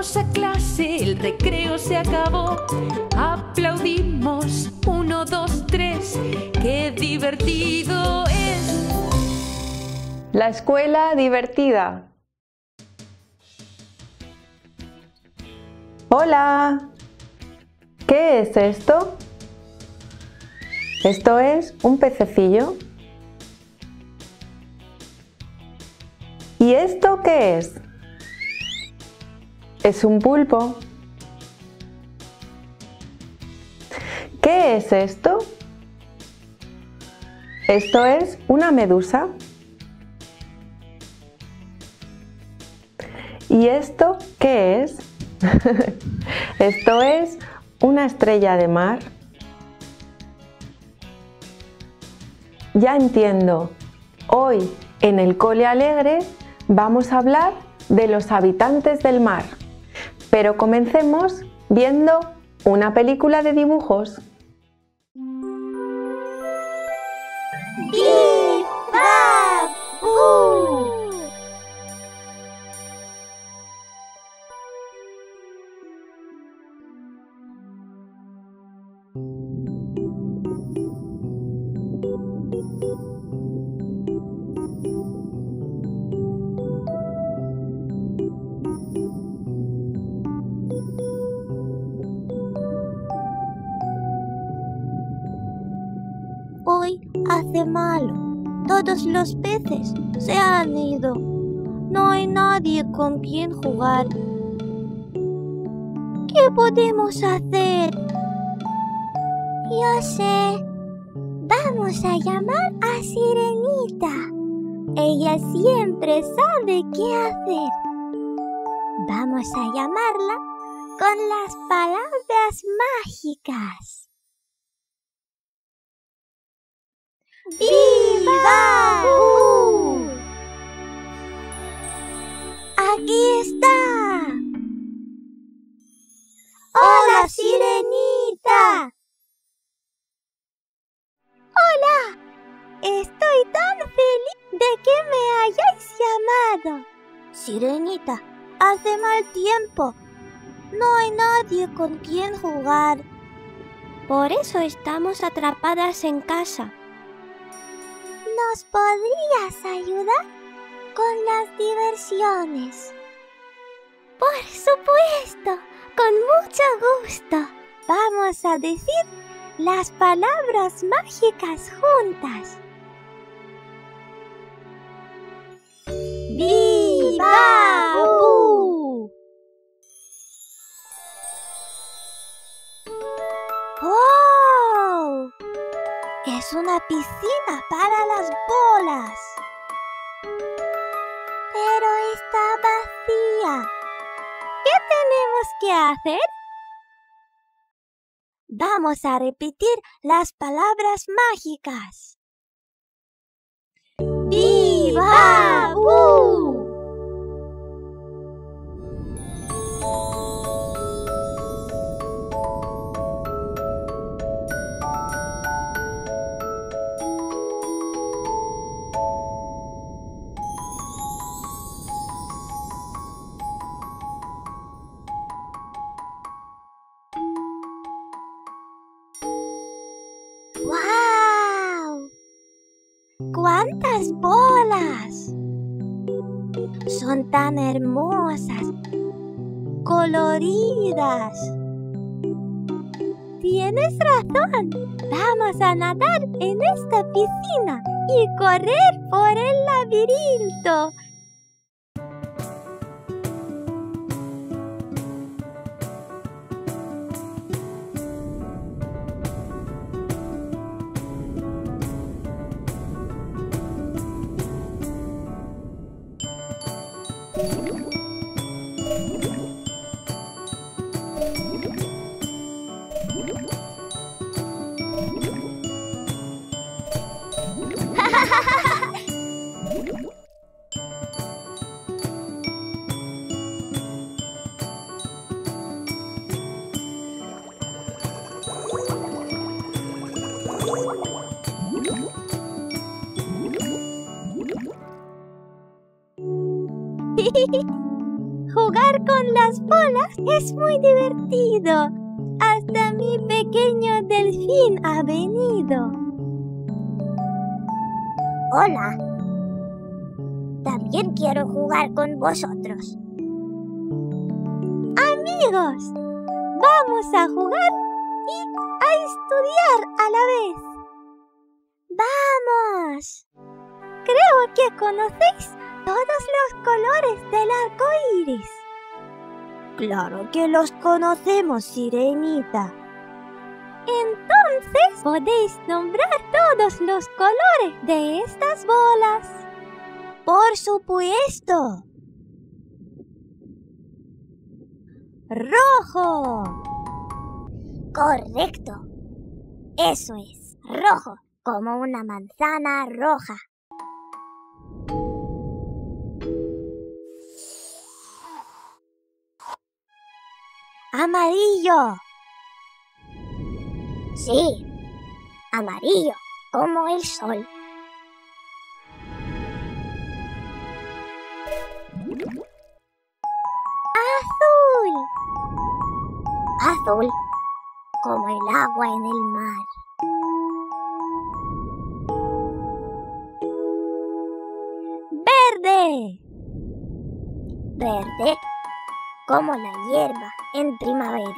Vamos a clase, el recreo se acabó. Aplaudimos, 1, 2, 3. ¡Qué divertido es! La escuela divertida. Hola. ¿Qué es esto? Esto es un pececillo. ¿Y esto qué es? Es un pulpo. ¿Qué es esto? Esto es una medusa. ¿Y esto qué es? Esto es una estrella de mar. Ya entiendo. Hoy en el Cole Alegre vamos a hablar de los habitantes del mar. Pero comencemos viendo una película de dibujos. ¡Viva! Hoy hace malo. Todos los peces se han ido. No hay nadie con quien jugar. ¿Qué podemos hacer? Yo sé. Vamos a llamar a Sirenita. Ella siempre sabe qué hacer. Vamos a llamarla con las palabras mágicas. ¡Viva! ¡Aquí está! ¡Hola, Sirenita! ¡Hola! Estoy tan feliz de que me hayáis llamado. Sirenita, hace mal tiempo. No hay nadie con quien jugar. Por eso estamos atrapadas en casa. ¿Nos podrías ayudar con las diversiones? Por supuesto, con mucho gusto. Vamos a decir las palabras mágicas juntas. ¡Viva! ¡Oh! Es una piscina para las bolas. Pero está vacía. ¿Qué tenemos que hacer? Vamos a repetir las palabras mágicas. ¡Viva! ¡Guau! ¡Cuántas bolas! Son tan hermosas, coloridas. Tienes razón. Vamos a nadar en esta piscina y correr por el laberinto. Jugar con las bolas es muy divertido. Hasta mi pequeño delfín ha venido. Hola. También quiero jugar con vosotros. Amigos, vamos a jugar y a estudiar a la vez. ¡Vamos! Creo que conocéis todos los colores del arco iris. Claro que los conocemos, Sirenita. Entonces podéis nombrar todos los colores de estas bolas. ¡Por supuesto! ¡Rojo! Correcto. Eso es, rojo, como una manzana roja. Amarillo. Sí, amarillo, como el sol. Azul. Azul, como el agua en el mar. Verde. Verde, como la hierba en primavera.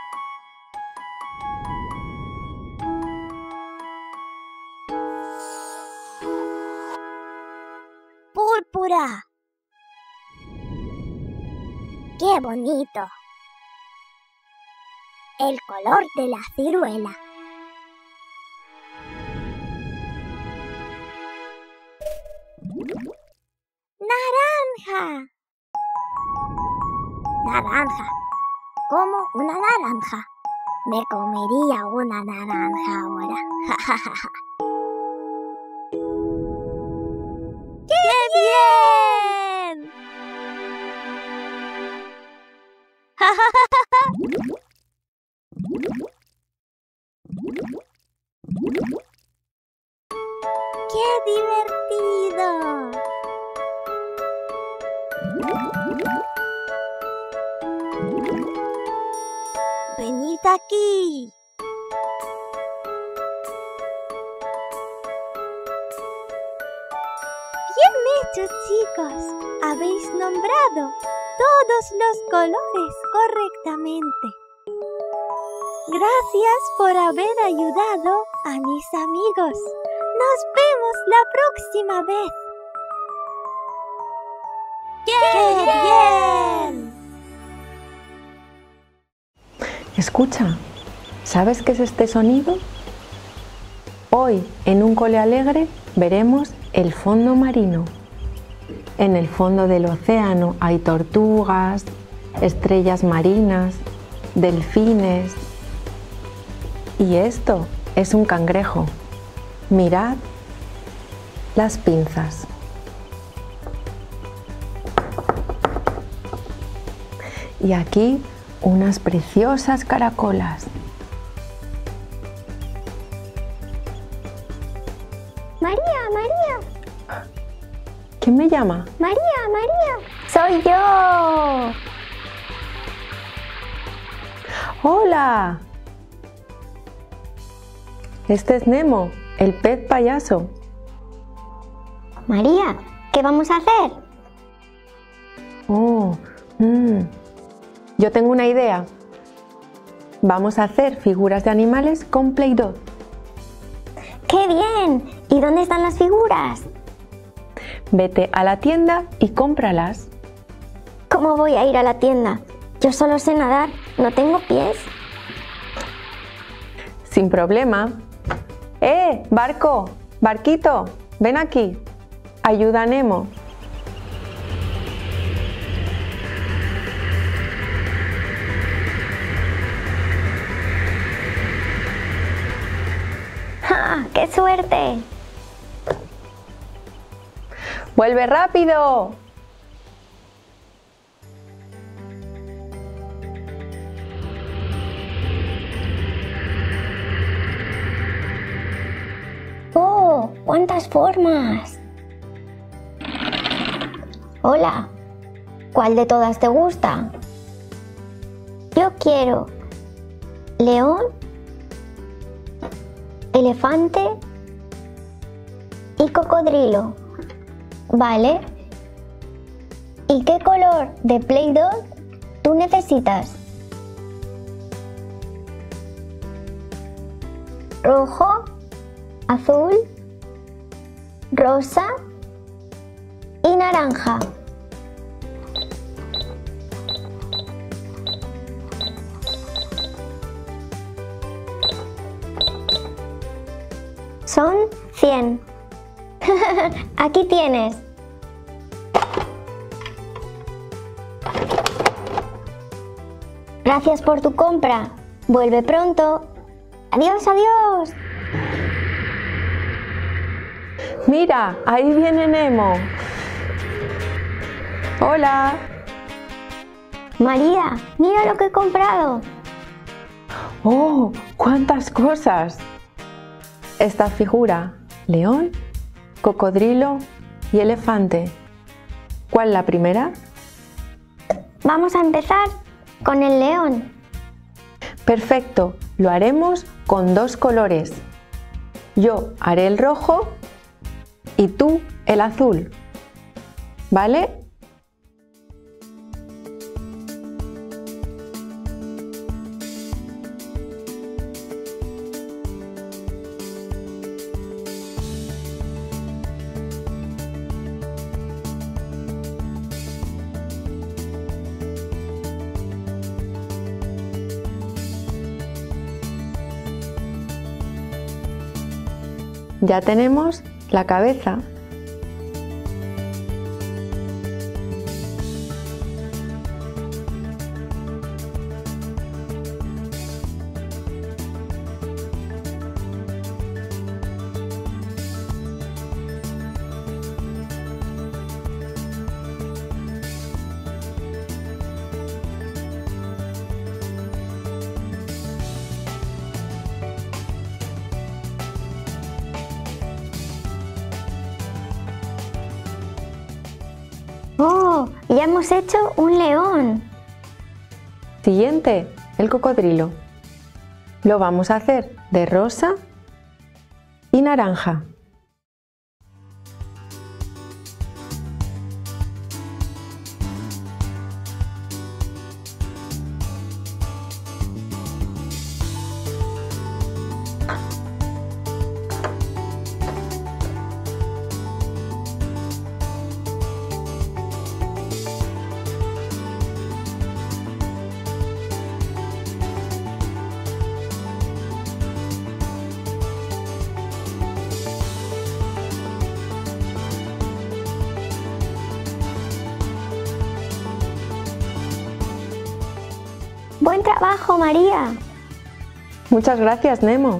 Púrpura. ¡Qué bonito! El color de la ciruela. Naranja. Naranja, como una naranja. Me comería una naranja ahora. ¡Qué bien! ¡Qué divertido! Venid aquí. Bien hecho, chicos. Habéis nombrado todos los colores correctamente. Gracias por haber ayudado a mis amigos. Nos vemos la próxima vez. ¡Qué bien! Escucha, ¿sabes qué es este sonido? Hoy, en un cole alegre, veremos el fondo marino. En el fondo del océano hay tortugas, estrellas marinas, delfines. Y esto es un cangrejo. Mirad las pinzas. Y aquí unas preciosas caracolas. María, María. ¿Quién me llama? María, María. Soy yo. ¡Hola! Este es Nemo, el pez payaso. María, ¿qué vamos a hacer? Oh, yo tengo una idea. Vamos a hacer figuras de animales con Play-Doh. ¡Qué bien! ¿Y dónde están las figuras? Vete a la tienda y cómpralas. ¿Cómo voy a ir a la tienda? Yo solo sé nadar, no tengo pies. Sin problema. ¡Barco! ¡Barquito! Ven aquí. Ayuda a Nemo. ¡Ja! ¡Qué suerte! ¡Vuelve rápido! ¡Oh! ¡Cuántas formas! Hola. ¿Cuál de todas te gusta? Yo quiero león, elefante y cocodrilo. ¿Vale? ¿Y qué color de Play-Doh tú necesitas? ¿Rojo, azul, rosa y naranja? Son 100. Aquí tienes. Gracias por tu compra. Vuelve pronto. Adiós, adiós. Mira, ahí viene Nemo. Hola. María, mira lo que he comprado. ¡Oh! ¡Cuántas cosas! Esta figura, león, cocodrilo y elefante. ¿Cuál la primera? Vamos a empezar con el león. Perfecto, lo haremos con 2 colores. Yo haré el rojo y tú el azul. ¿Vale? Ya tenemos la cabeza. ¡Oh! Ya hemos hecho un león. Siguiente, el cocodrilo. Lo vamos a hacer de rosa y naranja. ¡Buen trabajo, María! Muchas gracias, Nemo.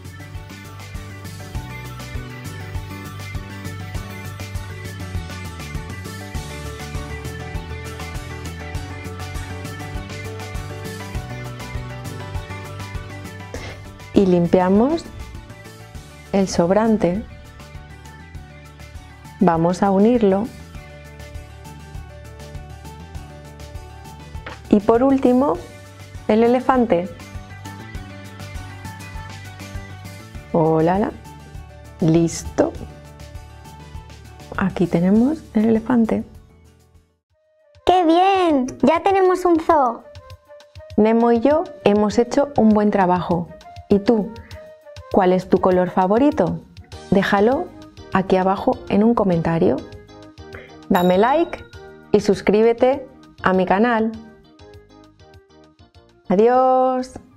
Y limpiamos el sobrante. Vamos a unirlo. Y por último, el elefante. ¡Hola! Listo. Aquí tenemos el elefante. ¡Qué bien! Ya tenemos un zoo. Nemo y yo hemos hecho un buen trabajo. ¿Y tú? ¿Cuál es tu color favorito? Déjalo aquí abajo en un comentario. Dame like y suscríbete a mi canal. Adiós.